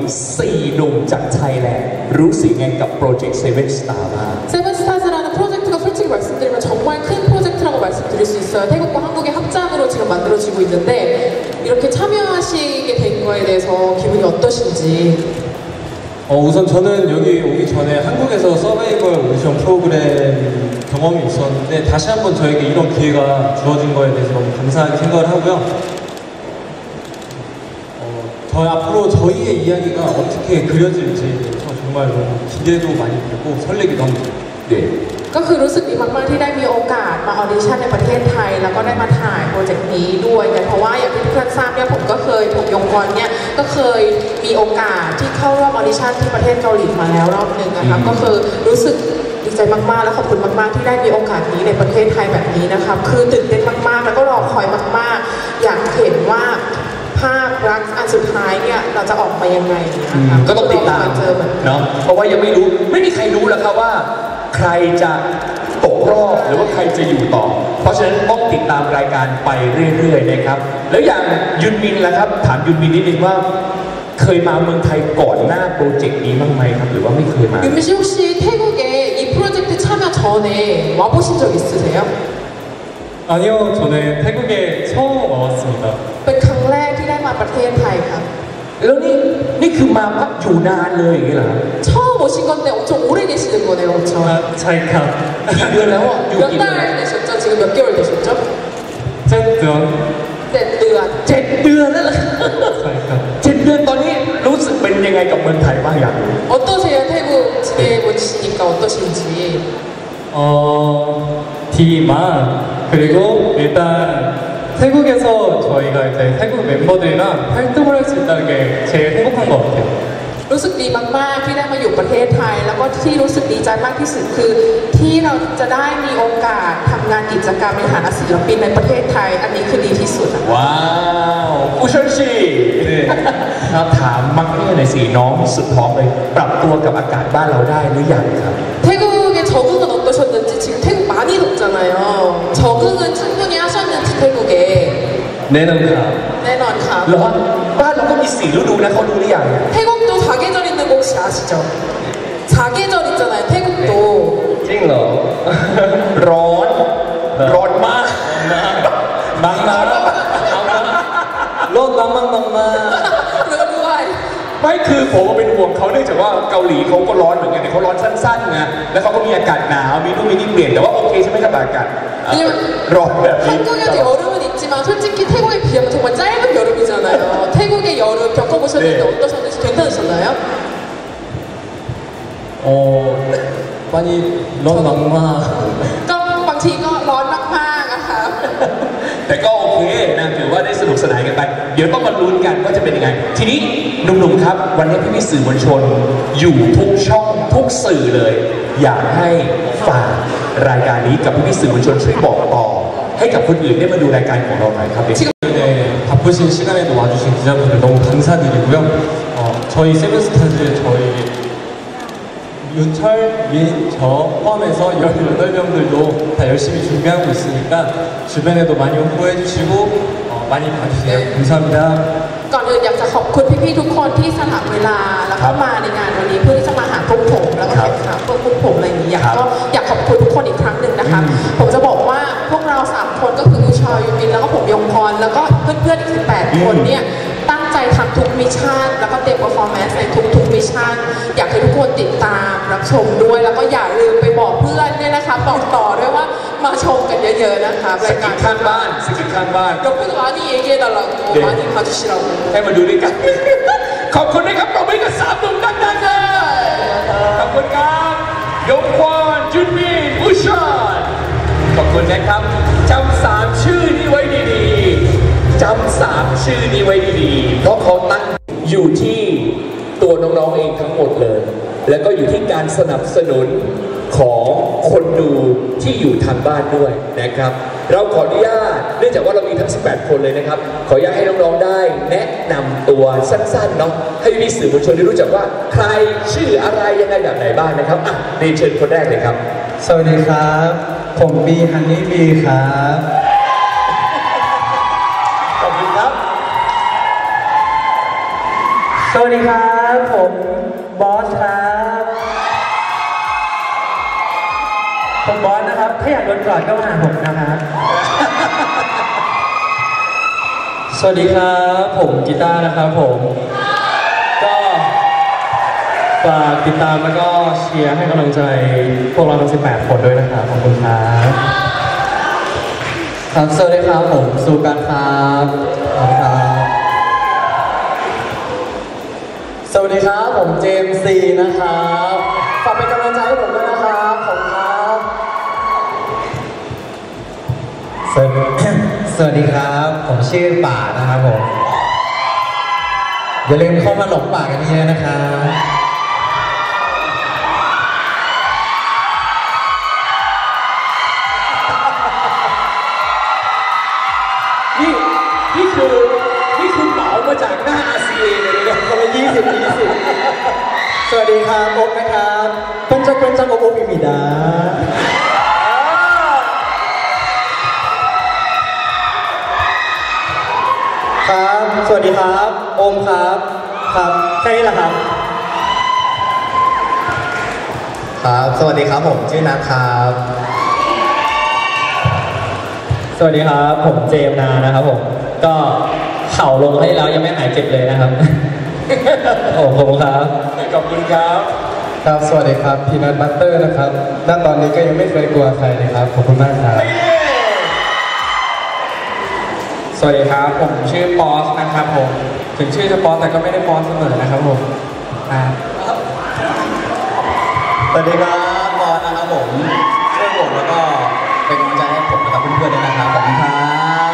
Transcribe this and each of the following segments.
4 หนุ่มจากไทยแลนด์รู้สึกไงกับโปรเจกต์Seven Starบ้าง Seven Stars라는 프로젝트가 솔직히 말씀드리면 정말 큰 프로젝트라고 말씀드릴 수 있어요. 태국과 한국의 합작으로 지금 만들어지고 있는데 이렇게 참여하시게 된 거에 대해서 기분이 어떠신지. 우선 저는 여기 오기 전에 한국에서 서바이벌 오디션 프로그램 경험이 있었는데 다시 한번 저에게 이런 기회가 주어진 거에 대해서 너무 감사하게 생각을 하고요. 앞으로 저희의 이야기가 어떻게 그려질지 정말 너무 기대도 많이 되고 설레기도 합니다. 네. ก็คือรู้สึกดีมากๆที่ได้มีโอกาสมาออดิชั่นในประเทศไทยแล้วก็ได้มาถ่ายโปรเจกต์นี้ด้วยกันเพราะว่าอย่างที่ทุกท่านทราบเนี่ยผมยงกรเนี่ยก็เคยมีโอกาสที่เข้าร่วมออดิชั่นที่ประเทศเกาหลีมาแล้วรอบหนึ่งนะครับก็คือรู้สึกดีใจมากๆและขอบคุณมากๆที่ได้มีโอกาสนี้ในประเทศไทยแบบนี้นะครับคือตื่นเต้นมากๆแล้วก็รอคอยมากๆอยากเห็นว่าภาพรักอันสุดท้ายเนี่ยเราจะออกมายังไงนะครับก็ต้องติดตามเนาะเพราะว่ายังไม่รู้ไม่มีใครรู้แล้วครับว่าใครจะตกรอบหรือว่าใครจะอยู่ต่อเพราะฉะนั้นต้องติดตามรายการไปเรื่อยๆนะครับแล้วอย่างยุนมินล่ะครับถามยุนมินนิดนึงว่าเคยมาเมืองไทยก่อนหน้าโปรเจกต์นี้บ้างไหมครับหรือว่าไม่เคยมา 윤민 씨 혹시 태국에 이 프로젝트 참여 전에 와보신 적 있으세요? 아니요, 저는 태국에 처음 와봤습니다. เป็นครั้งแรกที่ได้มาประเทศไทยครับแล้วนี่คือมาพักอยู่นานเลยอย่างนี้เหรอ 처음 오신 건데 엄청 오래 계시는 거네요, 그렇죠? 차이카. กี่เดือนแล้วอ่ะอยู่กี่เดือน 몇 달 되셨죠? 지금 몇 개월 되셨죠? 7년. 7 เดือน 7 เดือนแล้วเหรอ 차이카. 7 เดือนตอนนี้รู้สึกเป็นยังไงกับเมืองไทยบ้างอยากรู้ 어떠세요? 태국 지내보시니까 어떠신지? 디만 그리고 일단 태국에서 저희가 이제 태국 멤버들이랑 활동을 할 수 있다는 게 제일 행복한 것 같아요. รู้สึกดีมากๆที่ได้มาอยู่ประเทศไทยแล้วก็ที่รู้สึกดีใจมากที่สุดคือที่เราจะได้มีโอกาสทำงานกิจกรรมในฐานะศิลปินในประเทศไทยอันนี้คือดีที่สุดว้าวอุชชีครับถามมักเนี่ยหน่อยสิน้องสุดท้องเลยปรับตัวกับอากาศบ้านเราได้หรือยังครับ 태국의 적응은 어떠셨는지 지금 태국 많이 덥잖아요. 적응은 충분히 하셨는지 태국에 내년가 แน่นอนค่ะร้อนบ้านเราก็มี4 ฤดูนะเขารู้หรือยัง 태국도 4계절 있는 거 혹시 아시죠? 4계절 있잖아요. 태국도 จริงเหรอร้อนมาก 막막ร้อนมากด้วยไม่คือผมก็เป็นห่วงเขาเนื่องจากว่าเกาหลีเขาก็ร้อนเหมือนกันแต่เขาร้อนสั้นๆไงแล้วเขาก็มีอากาศหนาวมีนู่นมีนี่เปลี่ยนแต่ว่าโอเคใช่ไหมครับอากาศร้อนแบบนี้ 한국에도 여름은 있지만 솔직히 태국에 비하면 정말 짧은 여름이잖아요. 태국의 여름 겪어보셨는데 네. 어떠셨는지 괜찮으셨나요? 많이ร้อนมากก็บางทีก็ร้อนมากๆนะคะแต่ก็โอเคนะถือว่าได้สนุกสนานกันไปเดี๋ยวต้องมาลุ้นกันว่าจะเป็นยังไงทีนี้หนุ่มๆครับวันนี้พี่ๆสื่อมวลชนอยู่ทุกช่องทุกสื่อเลยอยากให้ฝากรายการนี้กับพี่ๆสื่อมวลชนช่วยบอกต่อให้กับคนอื่นได้มาดูรายการของเราหน่อยครับ 네, 바쁘신 시간에도 와주신 기자분들 너무 감사드리고요. 저희 세븐스타즈 저희 윤철, 민, 저 포함해서 18명들도 다 열심히 준비하고 있으니까 주변에도 많이 홍보해 주시고 많이 봐주세요. 감사합니다. ก่อนอื่นอยากจะขอบคุณพี่ๆทุกคนที่สละเวลาแล้วก็มาในงานวันนี้เพื่อที่จะมาหาพวกผมแล้วก็เก็บข่าวพวกผมอะไรอย่างนี้อยากขอบคุณทุกคนอีกครั้งหนึ่งนะคะผมจะบอกว่าพวกเรา3 คนก็คือกูชอยยูมินแล้วก็ผมยงพรแล้วก็เพื่อนๆอีก18 คนเนี่ยตั้งใจทำทุกมิชชั่นแล้วก็เตรียมเปอร์ฟอร์แมนซ์ในทุกมิชชั่นอยากให้ทุกคนติดตามรับชมด้วยแล้วก็อย่าลืมไปบอกเพื่อนเนี่ยนะคะบอกต่อด้วยว่ามาชมกันเยอะๆนะคะรายการข้างบ้านสกิดข้างบ้าน 옆에서 많이 얘기해달라고 많이 봐주시라고 ให้มาดูด้วยกันขอบคุณนะครับปรบมือกับ3 หนุ่มดังๆเลยขอบคุณครับยงควอนจุนมินอุชอนขอบคุณนะครับจำ3 ชื่อนี้ไว้ดีๆจำ3 ชื่อนี้ไว้ดีๆเพราะเขาตั้งอยู่ที่ตัวน้องๆเองทั้งหมดเลยแล้วก็อยู่ที่การสนับสนุนของคนดูที่อยู่ทางบ้านด้วยนะครับเราขออนุญาตเนื่องจากว่าเรามีทั้ง18 คนเลยนะครับขออนุญาตให้น้องๆได้แนะนำตัวสั้นๆเนาะให้พี่สื่อมวลชนได้รู้จักว่าใครชื่ออะไรยังไงแบบไหนบ้างนะครับเรียนเชิญคนแรกเลยครับสวัสดีครับผมบีฮันนี่บีครับขอบคุณครับสสวัสดีครับผมบอสครับผมบอสนะครับถ้าอยากโดนกอดก็มาหาผมนะครับสวัสดีครับผมกีตาร์นะครับผมก็ฝากติดตามแล้วก็เชียร์ให้กำลังใจพวกเราทั้ง18 คนด้วยนะครับขอบคุณครับครับสวัสดีครับผมสุการครับขอบคุณครับสวัสดีครับผมเจมส์ซีนะครับฝากเป็นกำลังใจให้ผมด้วยนะครับขอบคุณครับสวัสดีครับผมชื่อป่านะครับผมอย่าลืมเข้ามาหลงป่ากันเยอะนะครับนี่คือเหมามาจากหน้า RCA เลยนะคนละ20 สวัสดีครับโอ๊คนะครับเพื่อนจังโอ๊คอิมิดาครับสวัสดีครับโอมครับครับแค่นี้แหละครับครับสวัสดีครับผมชื่อนัทครับสวัสดีครับผมเจมนานะครับผมก็เข่าลงให้แล้วยังไม่หายเจ็บเลยนะครับโอ้ผมครับขอบคุณครับครับสวัสดีครับพีนัทบัตเตอร์นะครับณตอนนี้ก็ยังไม่เคยกลัวใครเลยครับขอบคุณมากครับสวัสดีครับผมชื่อปอสนะครับผมถึงชื่อจะปอสแต่ก็ไม่ได้ปอสเสมอนะครับผมสวัสดีครับบอสนะครับผมช่วยผมแล้วก็เป็นกำลังใจให้ผมและเพื่อนๆด้วยนะครับขอบคุณครับ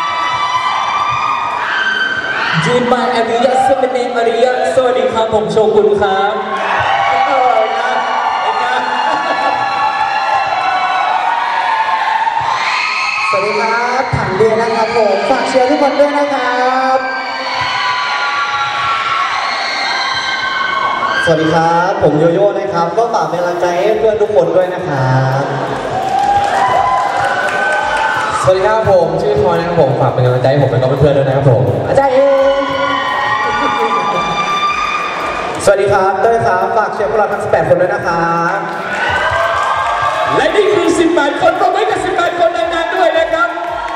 จูนบายอาริยะเซเมเนอาริยะสวัสดีครับผมโชกุนครับสวัสดีครับถังเบียร์นะครับผมฝากเชียร์ทุกคนด้วยนะครับสวัสดีครับผมโยโย่นะครับก็ฝากเป็นกำลังใจให้เพื่อนทุกคนด้วยนะครับสวัสดีครับผมชื่อทอยนะครับผมฝากเป็นกำลังใจให้ผมและเพื่อนๆด้วยนะครับผมอาจารย์เองสวัสดีครับเต้ยครับฝากเชียร์พวกเราทั้ง18 คนด้วยนะครับและนี่คือ18 คนปรบมือกับ18 คนนานๆด้วยนะครับ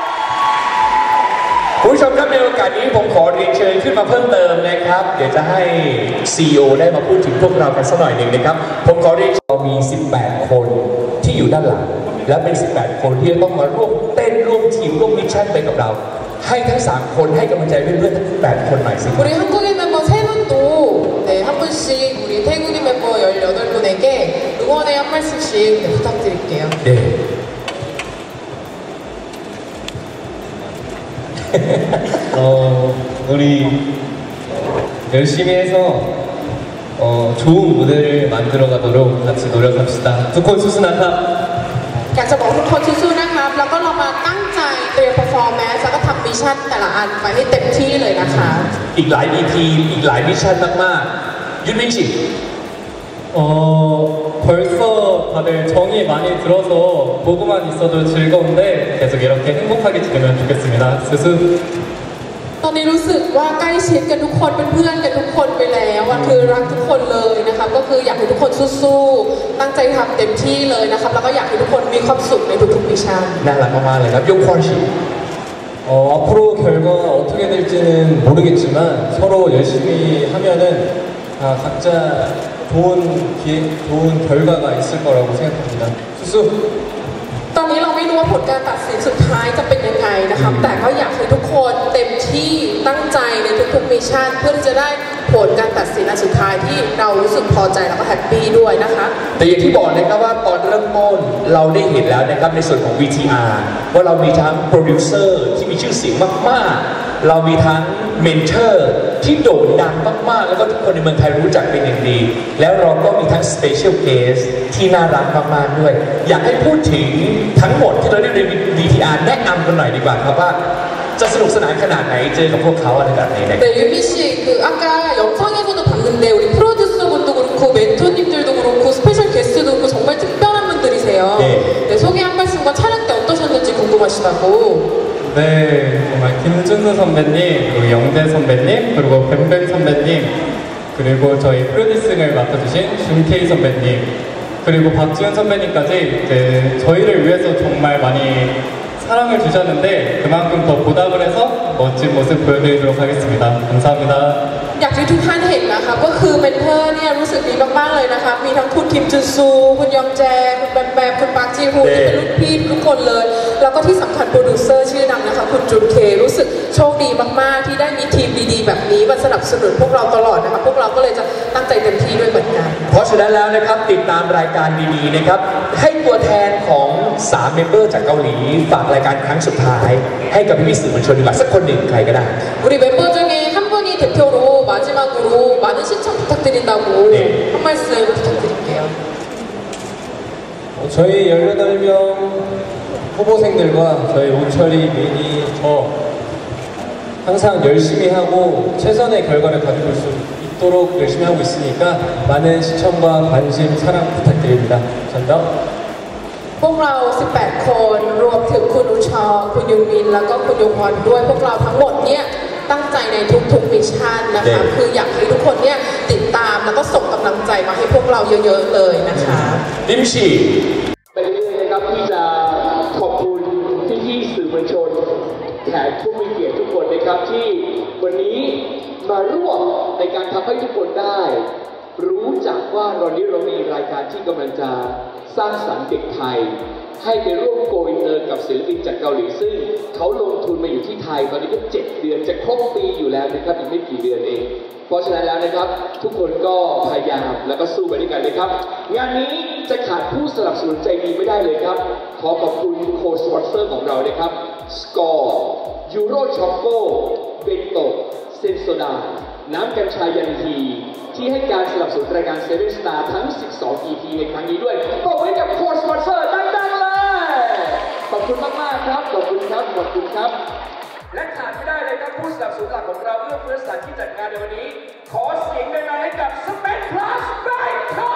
คุณผู้ชมครับในโอกาสนี้ผมขอเรียนเชิญขึ้นมาเพิ่มเติมนะครับเดี๋ยวจะให้ CEO ได้มาพูดถึงพวกเรากันสักหน่อยหนึ่งนะครับผมขอเรียนเรามี18 คนที่อยู่ด้านหลังและเป็น18 คนที่จะต้องมาร่วมเต้นร่วมทีมร่วมมิชชั่นไปกับเราให้ทั้ง3 คนให้กำลังใจเพื่อนๆทั้ง18 คนใหม่สิ 우리 한국인 멤버 3분도 네, 한 분씩 우리 태국인 멤버 18분에게 응원의 한 말씀씩 네, 부탁드릴게요. 네. 우리 열심히 해서 좋은 무대를 만들어 가도록 같이 노력합시다. 두콘 수수나카. อยากจะบอกทุกคนสู้ๆนะครับแล้วก็เรามาตั้งใจเตรียม performance แล้วก็ทำมิชชั่นแต่ละอันไปให้เต็มที่เลยนะคะอีกหลาย EP อีกหลายมิชชั่นมากๆ윤민 씨 벌써 다들 정이 많이 들어서 보고만 있어도 즐거운데 계속 이렇게 행복하게 지내면 좋겠습니다. 스스. ตอนนี้รู้สึกว่าใกล้ชิดกันทุกคนเป็นเพื่อนกันทุกคนไปแล้วว่าคือรักทุกคนเลยนะครับก็คืออยากให้ทุกคนสู้ๆตั้งใจทำเต็มที่เลยนะครับแล้วก็อยากให้ทุกคนมีความสุขในทุกๆมิชชั่นน่ารักมากๆเลยครับ용권 씨 앞으로 결과가 어떻게 될지는 모르겠지만 서로 열심히 하면은 각자 좋은 결과가 있을 거라고 생각합니다. 수수. ตอนนี้เราไม่รู้ว่าผลการตัดสินสุดท้ายจะเป็นยังไงนะครับแต่ก็อยากให้ทุกคนเต็มที่ตั้งใจในทุกๆมิชชั่นเพื่อที่จะได้ผลการตัดสินอันสุดท้ายที่เรารู้สึกพอใจแล้วก็แฮปปี้ด้วยนะคะแต่อย่างที่บอกนะครับว่าตอนเริ่มต้นเราได้เห็นแล้วนะครับในส่วนของ VTR ว่าเรามีทั้งโปรดิวเซอร์ที่มีชื่อเสียงมากๆเรามีทั้งเมนเทอร์ที่โด่งดังมากๆแล้วก็ทุกคนในเมืองไทยรู้จักเป็นอย่างดีแล้วเราก็มีทั้งสเปเชียลเกสที่น่ารักมากๆด้วยอยากให้พูดถึงทั้งหมดที่เราได้ใน VTR แนะนำกันหน่อยดีกว่าครับว่าจะสนุกสนานขนาดไหนเจอกับพวกเขาอะไรแบบนี้นะครับ 윤민 씨 그 아까 영상에서도 봤는데 우리 프로듀서분도 그렇고 멘토님들도 그렇고 스페셜 게스트도 그렇고 정말 특별한 분들이세요. 네, 소개 한 말씀과 촬영 때 어떠셨는지 궁금하시다고. 네, 정말 김준수 선배님, 그리고 영재 선배님, 그리고 뱀뱀 선배님 그리고 저희 프로듀싱을 맡아주신 준케이 선배님, 그리고 박지훈 선배님까지 이제 저희를 위해서 정말 많이 사랑을 주셨는데 그만큼 더 보답을 해서 멋진 모습 보여드리도록 하겠습니다. 감사합니다. อยากให้ทุกท่านเห็นนะคะก็คือเมนเทอร์เนี่ยรู้สึกดีมากๆเลยนะคะมีทั้งคุณคิมจุนซูคุณยองแจคุณแบมแบมคุณปาร์คจีฮูที่เป็นลูกพี่ทุกคนเลยแล้วก็ที่สำคัญโปรดิวเซอร์ชื่อดังนะคะคุณจุนเครู้สึกโชคดีมากๆที่ได้มีทีมดีๆแบบนี้มาสนับสนุนพวกเราตลอดนะคะพวกเราก็เลยจะตั้งใจเต็มที่ด้วยเหมือนกันเพราะฉะนั้นแล้วนะครับติดตามรายการดีๆนะครับให้ตัวแทนของ3เมมเบอร์จากเกาหลีฝากรายการครั้งสุดท้ายให้กับพี่ๆสื่อมวลชนดีกว่าสักคนหนึ่งใครก็ได้ 우리 멤버 중에 한 분이 대표로 마지막으로 많은 신청 부탁드린다고 한 말씀 부탁드릴게요. 저희 18명 후보생들과 저희 오철이, 미니, 저 항상 열심히 하고 최선의 결과를 가져올 수 있도록 열심히 하고 있으니까 많은 시청과 관심, 사랑 부탁드립니다. 감사합니다. พวกเรา 18 คนรวมถึงคุณอุชอคุณยูมินแล้วก็คุณยงวอนด้วยพวกเราทั้งหมดเนี่ยตั้งใจในทุกๆมิชชั่นนะคะคืออยากให้ทุกคนเนี่ยติดตามแล้วก็ส่งกำลังใจมาให้พวกเราเยอะๆเลยนะคะลิมชีไปเรื่อยๆนะครับที่จะขอบคุณพี่ๆสื่อมวลชนแขกผู้มีเกียรติทุกคนนะครับที่วันนี้มาร่วมในการทำให้ทุกคนได้รู้จักว่าตอนนี้เรามีรายการที่กำลังจะสร้างสรรค์เด็กไทยให้ไปร่วมโกอินเตอร์กับศิลปินจากเกาหลีซึ่งเขาลงทุนมาอยู่ที่ไทยตอนนี้ก็7 เดือนจะครบปีอยู่แล้วนะครับอีกไม่กี่เดือนเองเพราะฉะนั้นแล้วนะครับทุกคนก็พยายามแล้วก็สู้ไปด้วยกันเลยครับงานนี้จะขาดผู้สนับสนุนใจดีไม่ได้เลยครับขอขอบคุณโค้ชสปอนเซอร์ของเรานะครับสกอร์ยูโรช็อกโกเบนโตเซนโซดาน้ำกัญชายันทีที่ให้การสนับสนุนรายการเซเว่นสตาร์ทั้ง 12 EP ในครั้งนี้ด้วยปรบมือให้กับโค้ชสปอนเซอร์ดังๆเลยขอบคุณมากๆครับขอบคุณครับขอบคุณครับและขาดไม่ได้เลยครับผู้สนับสนุนหลักของเราเพื่อเพื่อสถานที่จัดงานในวันนี้ขอเสียงดังๆให้กับสเปซพลัสแบงคอก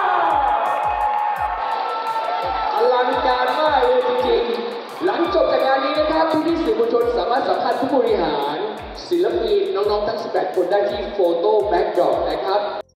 อลังการมากเลยจริงๆหลังจบจากงานนี้นะครับพี่ๆสื่อมวลชนสามารถสัมภาษณ์ผู้บริหารศิลปินน้องๆทั้ง 18 คนได้ที่โฟโต้แบ็คดรอปนะครับ